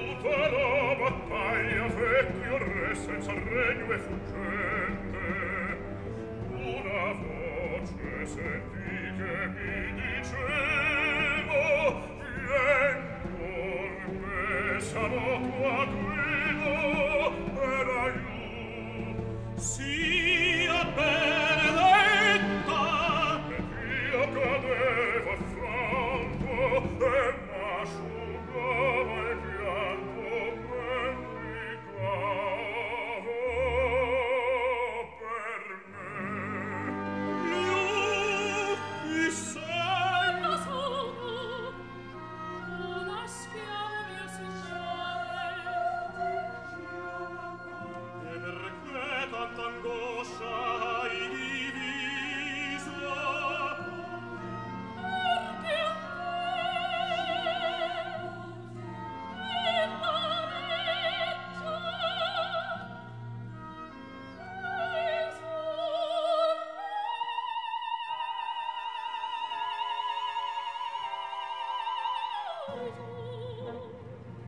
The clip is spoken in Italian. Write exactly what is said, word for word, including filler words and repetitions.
tutta la battaglia vecchio re senza regno e fuggente. Una voce sentì che mi diceva: vien con me, sarò tua guida per aiuto. Sia benedetta! Ed io cadevo affranto e m'asciugava il pianto mendicavo per me. Gli occhi senno sono una schiava mio signore. E perché tanta angoscia hai diviso? Perché a me e pareggia e sorride.